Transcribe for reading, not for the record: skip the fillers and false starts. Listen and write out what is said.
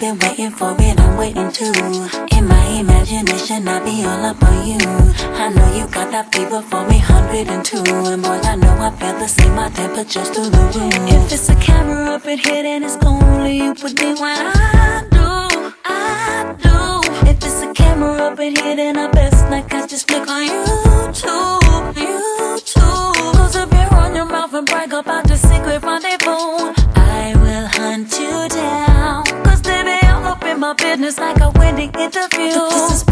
been waiting for it, I'm waiting too. In my imagination, I be all up on you. I know you got that fever for me, 102. And boy, I know I feel the same, my temperature's through the roof. If it's a camera up in here, then it's only you with me when I do. If it's a camera up in here, then I best like I just click on YouTube. Close up your on your mouth and brag about your secret rendezvous. I will hunt you down, cause baby, I'm up in my business like a Wendy interview. This is